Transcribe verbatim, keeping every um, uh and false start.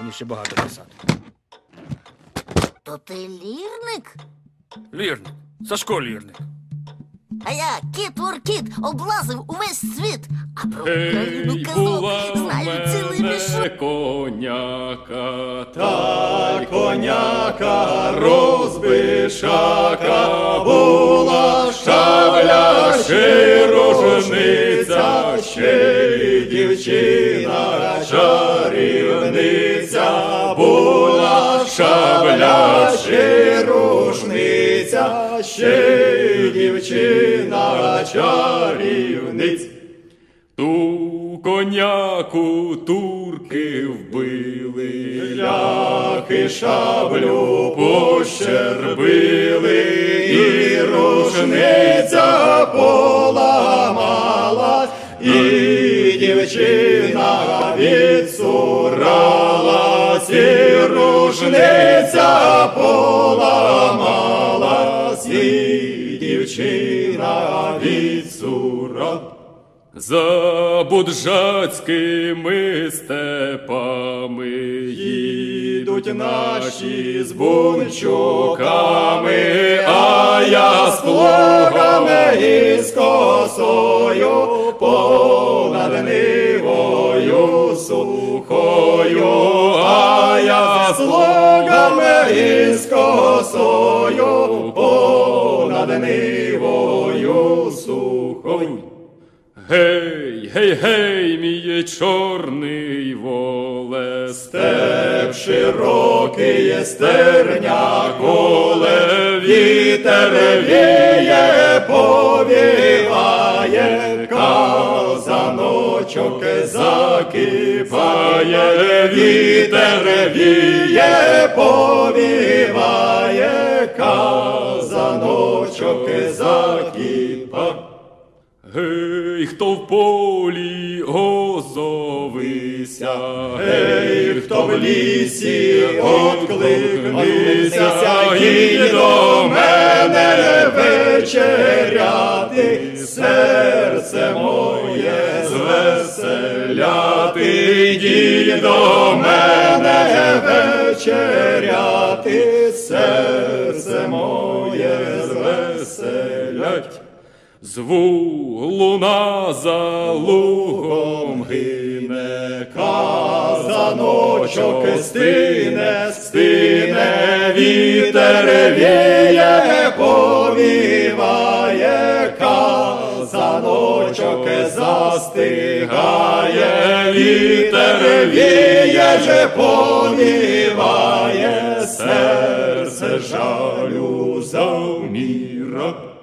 мені ще багато писати. То ти лірник? Лірник. Сашко лірник. А я кіт-воркіт облазив увесь світ, а про Ей, Україну була казок в знаю цілий мене мішок. коняка, та коняка розбишака, була шабля, ще рушниця, ще й дівчина чарівниця, була шабля, ще рушниця, ще й дівчина чарівниця. Ту коняку турки вбили, ляхи шаблю пощербили, і рушниця поламала, і дівчина відсуралась, і рушниця поламалась, і дівчина відсуралась. За буджацькими степами їдуть наші з бунчуками, а я з плугами і з косою понад нивою сухою, а я з плугами і з косою понад нивою сухою. Гей, гей, гей, мій чорний воле, степ широкий, стерня коле, вітер віє, повіває, казаночок закипає, вітер віє, повіває, казаночок закипає. Гей, хто в полі озовися, гей, хто в лісі откликнися, і до мене вечеряти, серце моє звеселяти, йди до мене вечеряти, серце моє звеселять. Зву луна за лугом гине, казаночок стине, стине, вітер віє, повіває, казаночок застигає, вітер віє, же повіває, серце жалю завміра.